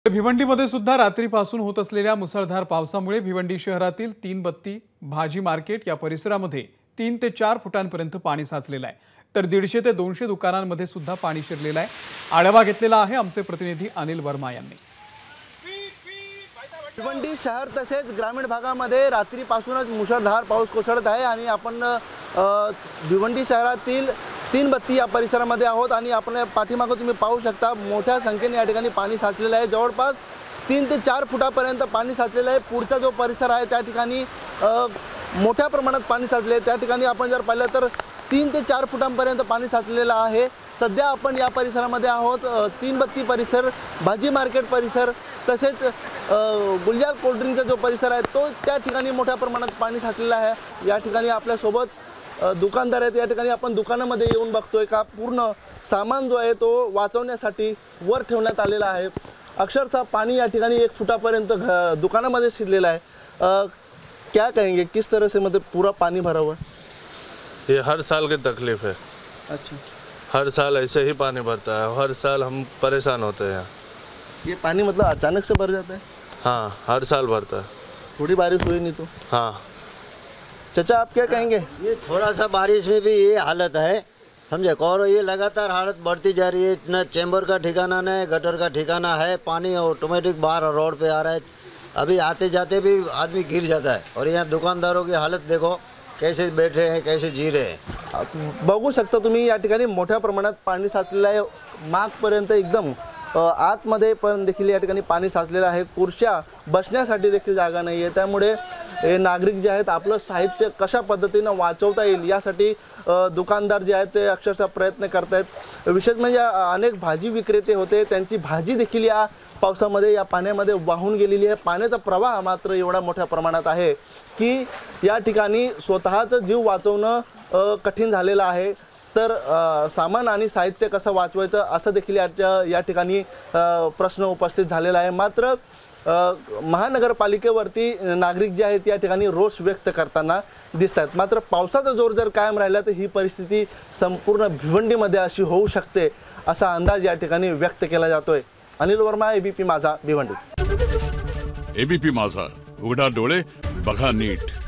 भिवंडीमध्ये सुद्धा रात्रीपासून होत असलेल्या मुसळधार पावसामुळे भिवंडी शहरातील 3 बत्ती भाजी मार्केट या परिसरामध्ये 3 ते 4 फुटांपर्यंत पाणी साचलेलं आहे, तर 150 ते 200 दुकानांमध्ये सुद्धा पाणी शिरलेलं आहे। आढावा घेतलेला आहे आमचे प्रतिनिधी अनिल वर्मा यांनी। भिवंडी शहर तसेच ग्रामीण भागामध्ये रात्रीपासूनच मुसळधार पाऊस कोसळत आहे आणि आपण भिवंडी शहरातील 3 बत्ती या परिसरामध्ये आहोत आणि आपल्या पाठीमागे तुम्ही पाहू शकता मोठ्या संख्येने या ठिकाणी पाणी साचलेलं आहे। जवळपास 3 ते 4 फुटापर्यंत पाणी साचलेलं आहे। पुढचा जो परिसर आहे त्या ठिकाणी मोठ्या प्रमाणात पाणी साचले आहे। त्या ठिकाणी आपण जर पाहिलं तर 3 ते 4 फुटांपर्यंत पाणी साचलेलं आहे। सध्या आपण या परिसरामध्ये आहोत। 3 बत्ती परिसर, भाजी मार्केट परिसर तसेच गुलजार कोल्ड्रिंकचा जो परिसर आहे तो त्या ठिकाणी मोठ्या प्रमाणात पाणी साचलेलं आहे। या ठिकाणी आपल्यासोबत दुकानदार आहेत। या ठिकाणी आपण दुकानामध्ये येऊन बघतोय का पूर्ण सामान जो आहे तो वाचवण्यासाठी वर ठेवण्यात आलेला आहे। अक्षरशः पाणी या ठिकाणी 1 फुटापर्यंत दुकानामध्ये शिरलेलं आहे। क्या कहेंगे, किस तरह से मतलब पूरा पानी भरा हुआ है? ये हर साल की तकलीफ है। अच्छा, हर साल ऐसे ही पानी भरता है, हर साल हम परेशान होते हैं। ये पानी मतलब अचानक से भर जाता है? हाँ, हर साल भरता है। थोड़ी बारिश हुई नहीं तो? हाँ, चाचा आप क्या कहेंगे? ये थोड़ा सा बारिश में भी ये हालत है, समझे। और ये लगातार हालत बढ़ती जा रही है। इतना चैम्बर का ठिकाना नहीं, गटर का ठिकाना है, पानी ऑटोमेटिक बाहर रोड पे आ रहा है। अभी आते जाते भी आदमी गिर जाता है। और यहाँ दुकानदारों की हालत देखो कैसे बैठे हैं, कैसे जी रहे हैं। बघू शकता तुम्ही या ठिकाणी मोठ्या प्रमाणात पाणी साचलेलं आहे। मागपर्यंत एकदम आतमध्ये पण देखील या ठिकाणी पाणी साचलेलं आहे। खुर्च्या बसण्यासाठी देखील जागा नाही आहे। त्यामुळे नागरिक जे आहेत आपलं साहित्य कशा पद्धतीने वाचवता येईल यासाठी दुकानदार जे आहेत ते अक्षरशः प्रयत्न करत आहेत। विशेष म्हणजे अनेक भाजी विक्रेते होते, त्यांची भाजी देखील या पावसामध्ये या पाण्यामध्ये वाहून गेलेली आहे। पाण्याचा प्रवाह मात्र एवढा मोठ्या प्रमाणात आहे की या ठिकाणी स्वतःचा जीव वाचवणं कठीण झालेलं आहे। तर सामान आणि साहित्य कसं वाचवायचं असं देखील या ठिकाणी प्रश्न उपस्थित झालेला आहे। मात्र महानगरपालिकेवरती नागरिक जे आहेत या ठिकाणी रोष व्यक्त करताना दिसतात। मात्र पावसाचा जोर जर कायम राहिला तर ही परिस्थिती संपूर्ण भिवंडीमध्ये अशी होऊ शकते असा अंदाज या ठिकाणी व्यक्त केला जातोय। अनिल वर्मा, एबीपी माझा, भिवंडी। एबीपी माझा, उघडा डोळे बघा नीट।